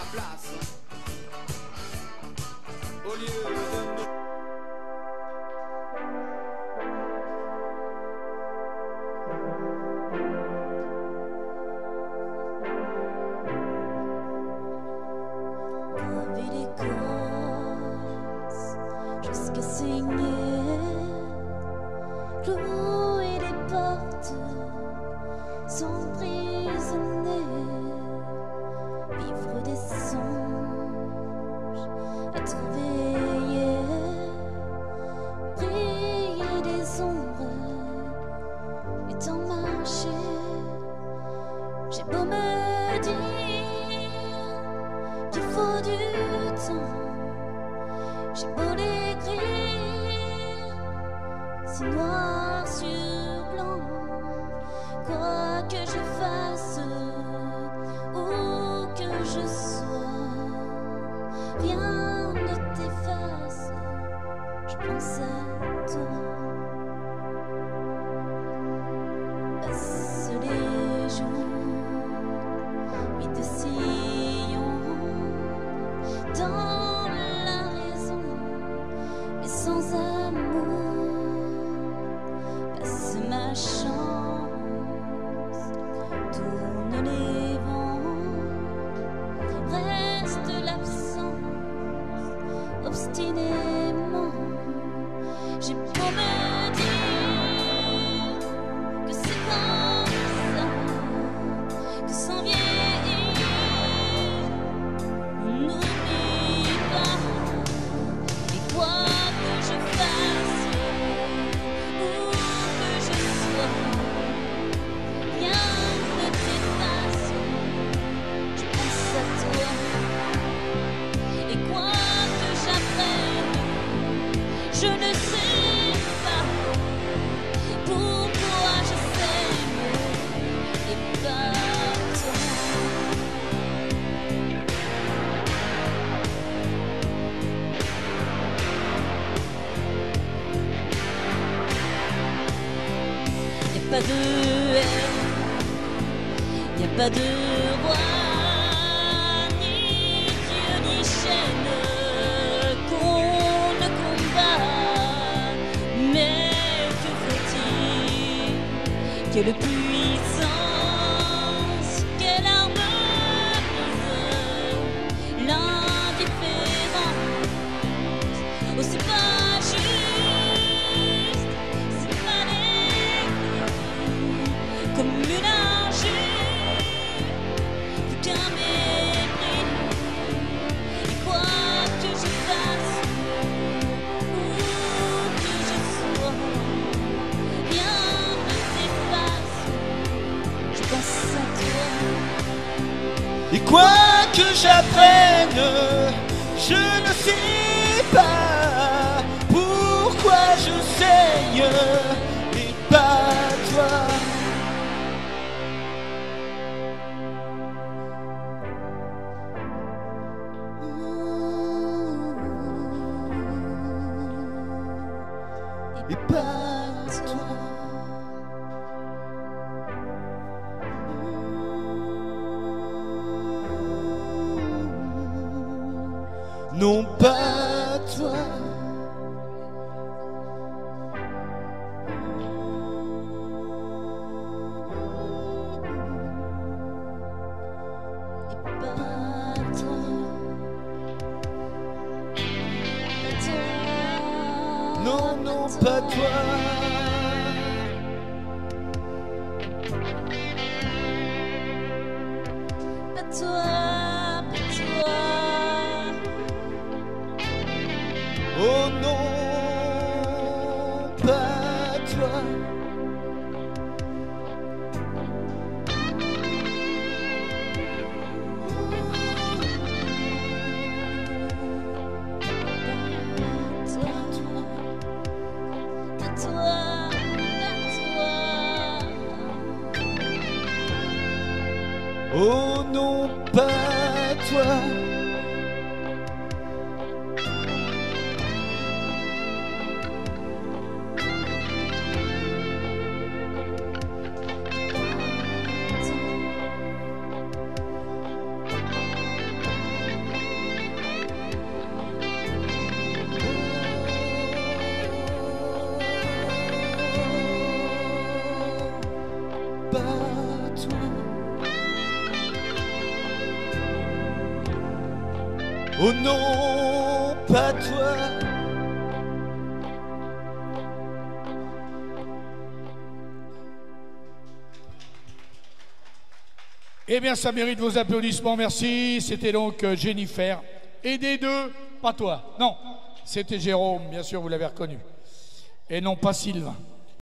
ma place. Au lieu de me... Jusqu'à saigner, clouer les portes, s'emprisonner, vivre des songes, être veillé, prier des ombres, et tant marcher. J'ai beau me dire qu'il faut du temps. J'ai beau l'écrire, c'est noir sur blanc. Quoi que je fasse, où que je sois, rien ne t'efface. Je pense à toi. Passent les jours, vide de sillon, dans sans amour, passe ma chance, tourne les vents, reste l'absence, obstinément. J'ai beau me dire que c'est comme ça, que sans vieillir, on n'oublie pas. Et quoi je ne sais pas pourquoi je saigne et pas toi. Y'a pas de haine, y'a pas de roi, ni Dieu ni chaîne qu'on ne combat. Quelle puissance, quelle harmonie, l'indifférence. Oh, c'est pas juste, c'est mal écrit, comme une injure, plus qu'un mépris. Et quoi que je fasse, où que je sois, rien ne t'efface. Je pense à toi. Et quoi que j'apprenne, je ne sais pas pourquoi je saigne et pas toi. Et pas toi. Non pas toi. Et pas toi. Non, non pas toi. Pas toi, pas toi. Oh non, pas toi. Oh non, pas toi. Oh non, pas toi. Eh bien, ça mérite vos applaudissements, merci. C'était donc Jennifer. Et des deux, pas toi. Non, c'était Jérôme, bien sûr, vous l'avez reconnu. Et non pas Sylvain.